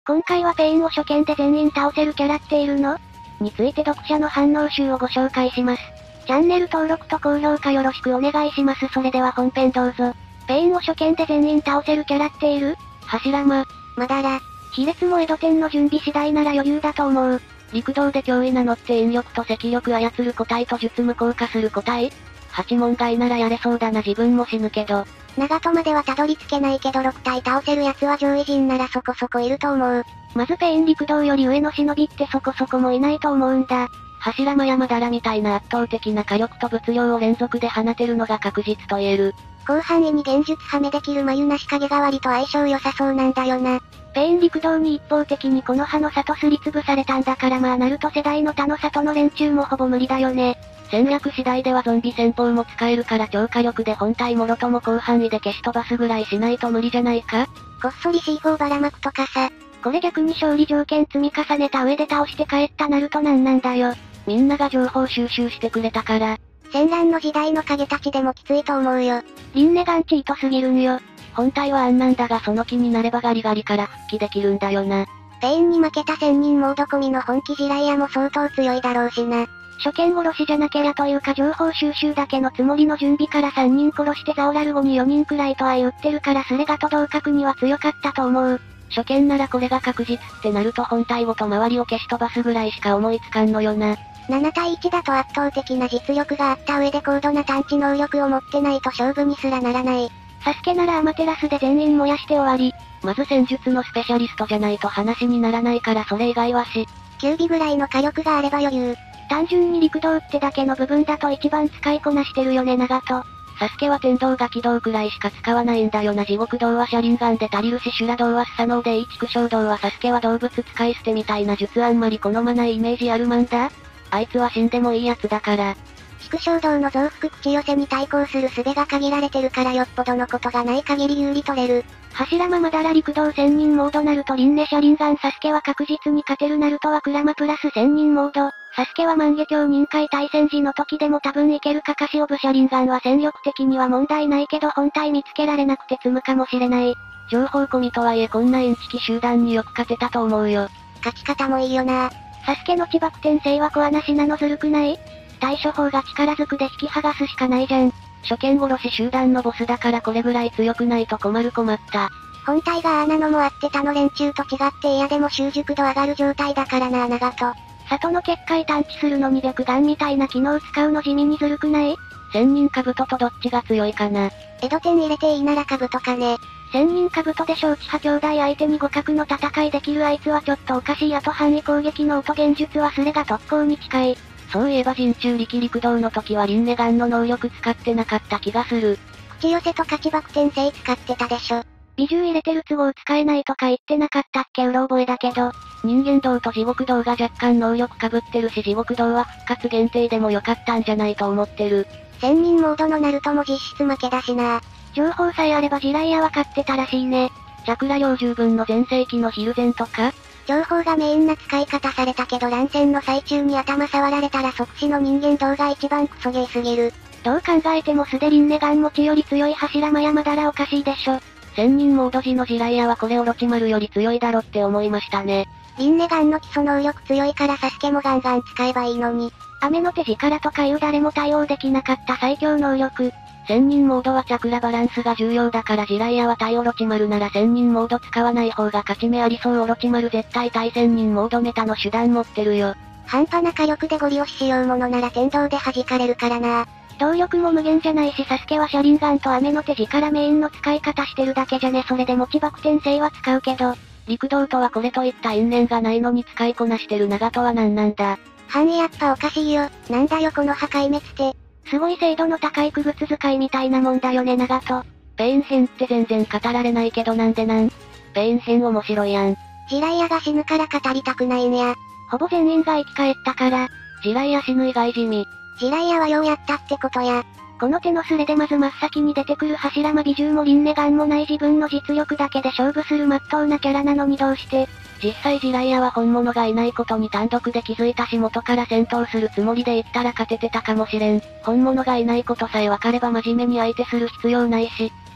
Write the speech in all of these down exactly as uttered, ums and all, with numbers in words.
今回はペインを初見で全員倒せるキャラっているのについて読者の反応集をご紹介します。チャンネル登録と高評価よろしくお願いします。それでは本編どうぞ。ペインを初見で全員倒せるキャラっている？ 柱間。 まだら。 卑劣も江戸天の準備次第なら余裕だと思う。 陸道で脅威なのって引力と赤力操る個体と術無効化する個体？八問外ならやれそうだな。自分も死ぬけど。 長門まではたどり着けないけどろく体倒せる奴は上位陣ならそこそこいると思う。 まずペイン陸道より上の忍びってそこそこもいないと思うんだ。 柱間やまだらみたいな圧倒的な火力と物量を連続で放てるのが確実と言える。 広範囲に現術はめできる眉なし影代わりと相性良さそうなんだよな。 ペイン陸道に一方的にこの葉の里すりつぶされたんだからまあナルト世代の他の里の連中もほぼ無理だよね。 戦略次第ではゾンビ戦法も使えるから超火力で本体もろとも広範囲で消し飛ばすぐらいしないと無理じゃないか？ こっそり シーフォー ばらまくとかさ。 これ逆に勝利条件積み重ねた上で倒して帰ったナルトなんなんだよ。 みんなが情報収集してくれたから。 戦乱の時代の影たちでもきついと思うよ。 リンネガンチートすぎるんよ。 本体はあんなんだがその気になればガリガリから復帰できるんだよな。 ペインに負けた千人モード込みの本気地雷屋も相当強いだろうしな。 初見殺しじゃなけりゃというか情報収集だけのつもりの準備からさんにん殺してザオラルゴによにんくらいとは言ってるからスレガと同格には強かったと思う。 初見ならこれが確実ってなると本体ごと周りを消し飛ばすぐらいしか思いつかんのよな。 なな対いちだと圧倒的な実力があった上で高度な探知能力を持ってないと勝負にすらならない。 サスケならアマテラスで全員燃やして終わり。 まず戦術のスペシャリストじゃないと話にならないからそれ以外はし。 きゅうびぐらいの火力があれば余裕。 単純に陸道ってだけの部分だと一番使いこなしてるよね長門。 サスケは天道が軌道くらいしか使わないんだよな。地獄道は車輪ガンで足りるし修羅道はスサノオでいい畜生道はサスケは動物使い捨てみたいな術あんまり好まないイメージあるマンだ。あいつは死んでもいいやつだから。 畜生道の増幅口寄せに対抗する術が限られてるからよっぽどのことがない限り有利取れる。 柱間まだら陸道千人モードナルトリンネ車輪ガンサスケは確実に勝てる。ナルトはクラマプラス千人モード。サスケは万華鏡任海対戦時の時でも多分いけるかカシオブ車輪ガンは戦力的には問題ないけど本体見つけられなくて積むかもしれない。 情報込みとはいえこんなインチキ集団によく勝てたと思うよ。 勝ち方もいいよな。 サスケの自爆転生はコアなしなのずるくない？対処法が力ずくで引き剥がすしかないじゃん。 初見殺し集団のボスだからこれぐらい強くないと困る困った。 本体がああなのもあって他の連中と違って嫌でも習熟度上がる状態だからな長門。 里の結界探知するのに白眼みたいな機能使うの地味にずるくない？ 千人兜とどっちが強いかな。 江戸天入れていいなら兜かね。 千人兜で承知派兄弟相手に互角の戦いできるあいつはちょっとおかしい。あと範囲攻撃の音現術はスレが特攻に近い。 そういえば人中力陸道の時はリンネガンの能力使ってなかった気がする。 口寄せと勝ち爆転生使ってたでしょ。 美獣入れてる都合使えないとか言ってなかったっけ？うろ覚えだけど。 人間道と地獄道が若干能力被ってるし地獄道は復活限定でも良かったんじゃないと思ってる。 千人モードのナルトも実質負けだしな。 情報さえあれば地雷屋は勝ってたらしいね。 チャクラ量十分の全盛期のヒルゼンとか？ 情報がメインな使い方されたけど乱戦の最中に頭触られたら即死の人間道が一番クソゲーすぎる。 どう考えてもスデリンネガン持ちより強い柱間山だらおかしいでしょ。 千人モード時の地雷屋はこれオロチマルより強いだろって思いましたね。 リンネガンの基礎能力強いからサスケもガンガン使えばいいのに。 雨の手力とかいう誰も対応できなかった最強能力。 千人モードはチャクラバランスが重要だから地雷屋は対オロチマルなら千人モード使わない方が勝ち目ありそう。オロチマル絶対対千人モードメタの手段持ってるよ。 半端な火力でゴリ押ししようものなら天道で弾かれるからな。 動力も無限じゃないしサスケは車輪ガンと雨の手力メインの使い方してるだけじゃね。それで持ち爆転生は使うけど。 陸道とはこれといった因縁がないのに使いこなしてる長門は何なんだ。 範囲やっぱおかしいよ。なんだよこの破壊滅って。 すごい精度の高い区物使いみたいなもんだよね長門。 ペイン編って全然語られないけどなんでなん？ペイン編面白いやん。 地雷屋が死ぬから語りたくないんや。 ほぼ全員が生き返ったから。 地雷屋死ぬ以外地味。 地雷屋はようやったってことや。 この手のスレでまず真っ先に出てくる柱間美獣もリンネガンもない自分の実力だけで勝負する真っ当なキャラなのにどうして。 実際地雷屋は本物がいないことに単独で気づいたし元から戦闘するつもりで言ったら勝ててたかもしれん。本物がいないことさえ分かれば真面目に相手する必要ないし。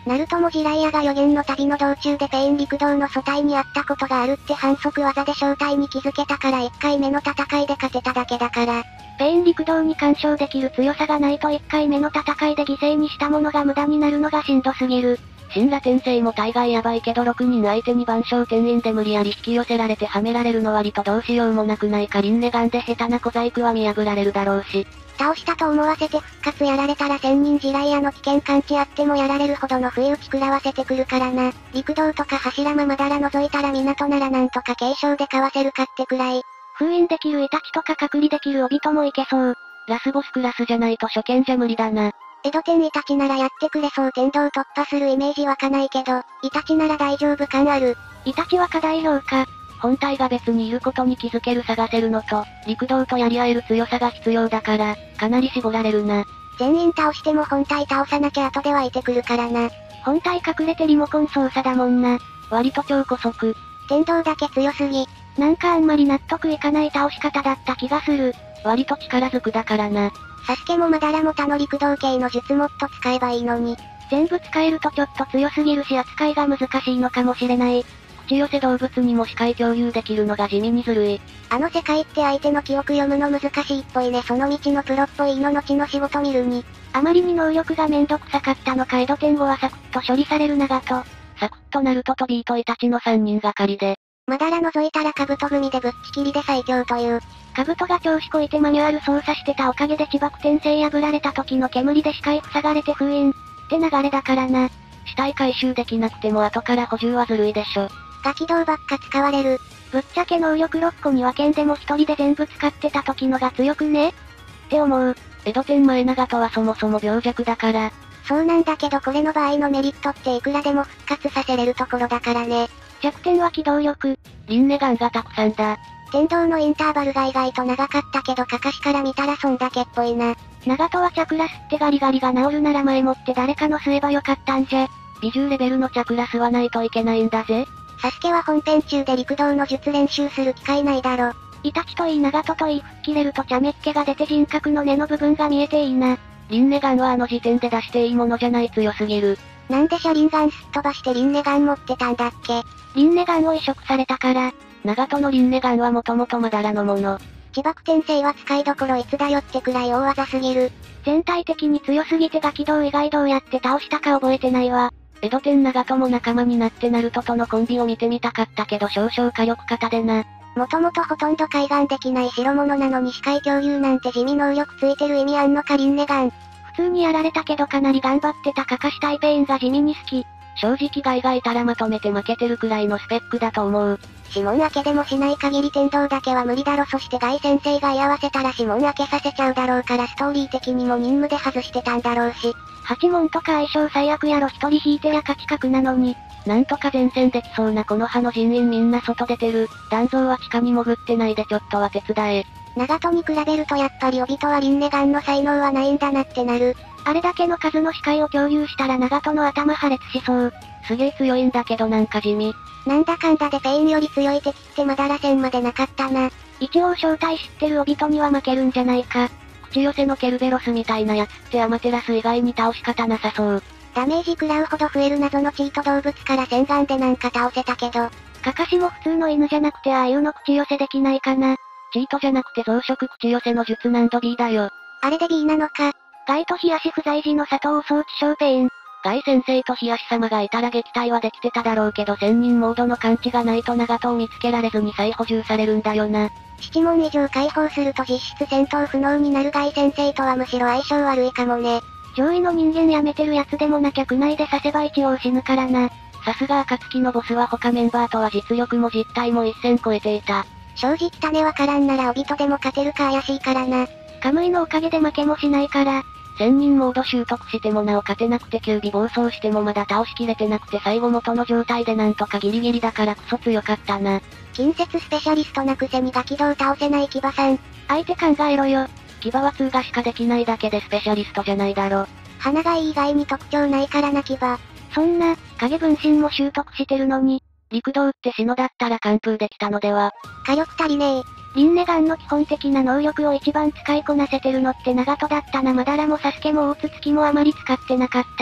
ナルトもジライアが予言の旅の道中でペイン陸道の組対にあったことがあるって反則技で正体に気づけたからいっかいめの戦いで勝てただけだから。 ペイン陸道に干渉できる強さがないといっかいめの戦いで犠牲にしたものが無駄になるのがしんどすぎる。 神羅転生も大概ヤバいけどろくにん相手に万象転院で無理やり引き寄せられてはめられるの割とどうしようもなくないか。リンネガンで下手な小細工は見破られるだろうし。 倒したと思わせて復活やられたら千人地雷屋の危険感知あってもやられるほどの不意打ち食らわせてくるからな。陸道とか柱間まだら覗いたら港ならなんとか継承でかわせるかってくらい。 封印できるイタチとか隔離できるオビトもいけそう。 ラスボスクラスじゃないと初見じゃ無理だな。 江戸天イタチならやってくれそう。天道突破するイメージ湧かないけど、イタチなら大丈夫感ある。 イタチは過大評価。 本体が別にいることに気づける探せるのと、陸道とやり合える強さが必要だから、かなり絞られるな。 全員倒しても本体倒さなきゃ後で湧いてくるからな。 本体隠れてリモコン操作だもんな。 割と超古速。 天道だけ強すぎ。 なんかあんまり納得いかない倒し方だった気がする。 割と力ずくだからな。 サスケもまだらも他の陸道系の術もっと使えばいいのに。 全部使えるとちょっと強すぎるし扱いが難しいのかもしれない。 口寄せ動物にも視界共有できるのが地味にずるい。 あの世界って相手の記憶読むの難しいっぽいね。その道のプロっぽいの後の仕事見るに。 あまりに能力がめんどくさかったのか江戸天語はサクッと処理される長と。 サクッとナルトとビートイタチのさんにんがかりで。 まだら覗いたらカブト組でぶっちきりで最強という。 カブトが調子こいてマニュアル操作してたおかげで千葉転生破られた時の煙で視界塞がれて封印。って流れだからな。 死体回収できなくても後から補充はずるいでしょ。 ガキ道ばっか使われる。 ぶっちゃけ能力ろっこに分けんでも一人で全部使ってた時のが強くねって思う。 江戸天前長とはそもそも病弱だから。 そうなんだけどこれの場合のメリットっていくらでも復活させれるところだからね。 弱点は機動力。 リンネガンがたくさんだ。 天道のインターバルが意外と長かったけどカカシから見たらそんだけっぽいな。 長門はチャクラスってガリガリが治るなら前もって誰かの吸えばよかったんじゃ。 美獣レベルのチャクラ吸わないといけないんだぜ。 サスケは本編中で陸道の術練習する機会ないだろ。 イタチといい長門といい吹っ切れると茶目っ気が出て人格の根の部分が見えていいな。 リンネガンはあの時点で出していいものじゃない。強すぎる。 なんで車輪ガンすっ飛ばしてリンネガン持ってたんだっけ。 リンネガンを移植されたから。 長門のリンネガンはもともとまだらのもの。 自爆転生は使いどころいつだよってくらい大技すぎる。 全体的に強すぎてガキ道以外どうやって倒したか覚えてないわ。 江戸天長門も仲間になってナルトとのコンビを見てみたかったけど少々火力型でな。 もともとほとんど開眼できない代物なのに視界共有なんて地味能力ついてる意味あんのかリンネガン。 普通にやられたけどかなり頑張ってたカカシタイペインが地味に好き。 正直ガイがいたらまとめて負けてるくらいのスペックだと思う。 指紋開けでもしない限り天道だけは無理だろ。そしてガイ先生が居合わせたら指紋開けさせちゃうだろうからストーリー的にも任務で外してたんだろうし。 八問とか相性最悪やろ。一人引いてや勝ち確なのに。 なんとか前線できそうなこの葉の人員みんな外出てる。団蔵は地下に潜ってないでちょっとは手伝え。 長門に比べるとやっぱりオビトはリンネガンの才能はないんだなってなる。 あれだけの数の視界を共有したら長門の頭破裂しそう。 すげえ強いんだけどなんか地味。 なんだかんだでペインより強い敵ってまだら戦までなかったな。 一応正体知ってるオビトには負けるんじゃないか。 口寄せのケルベロスみたいなやつってアマテラス以外に倒し方なさそう。 ダメージ食らうほど増える謎のチート動物から洗顔でなんか倒せたけど。 カカシも普通の犬じゃなくてああいうの口寄せできないかな。 チートじゃなくて増殖口寄せの術難度 B だよ。 あれで B なのか。 ガイと冷やし不在時の佐藤装置小ペイン。 ガイ先生と冷やし様がいたら撃退はできてただろうけど千人モードの感知がないと長門を見つけられずに再補充されるんだよな。 なな問以上解放すると実質戦闘不能になるガイ先生とはむしろ相性悪いかもね。 上位の人間やめてるやつでもなきゃ区内で刺せば一応死ぬからな。 さすが暁のボスは他メンバーとは実力も実体も一線超えていた。 正直種わからんならオビトでも勝てるか怪しいからな。 カムイのおかげで負けもしないから。 千人モード習得してもなお勝てなくてキュービ暴走してもまだ倒しきれてなくて最後元の状態でなんとかギリギリだからクソ強かったな。 近接スペシャリストなくせにガキ道倒せないキバさん。 相手考えろよ。 キバは通過しかできないだけでスペシャリストじゃないだろ。 鼻がいい以外に特徴ないからなキバ。 そんな、影分身も習得してるのに。 陸道って篠だったら完封できたのでは。 火力足りねえ。 リンネガンの基本的な能力を一番使いこなせてるのって長門だったな。まだらもサスケも大筒木もあまり使ってなかった。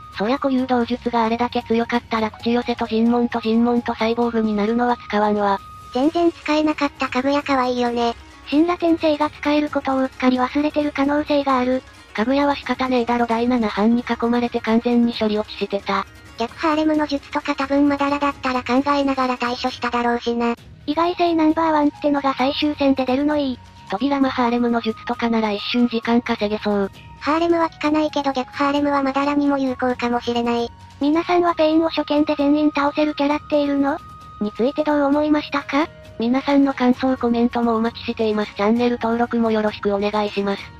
そりゃ固有動術があれだけ強かったら口寄せと尋問と尋問とサイボーグになるのは使わんわ。 全然使えなかったかぐや可愛いよね。 新ラテン星が使えることをうっかり忘れてる可能性がある。 かぐやは仕方ねえだろだいなな班に囲まれて完全に処理落ちしてた。 逆ハーレムの術とか多分まだらだったら考えながら対処しただろうしな。 意外性ナンバーワンってのが最終戦で出るのいい。 扉魔ハーレムの術とかなら一瞬時間稼げそう。 ハーレムは効かないけど逆ハーレムはまだらにも有効かもしれない。 皆さんはペインを初見で全員倒せるキャラっているのについてどう思いましたか？ 皆さんの感想コメントもお待ちしています。チャンネル登録もよろしくお願いします。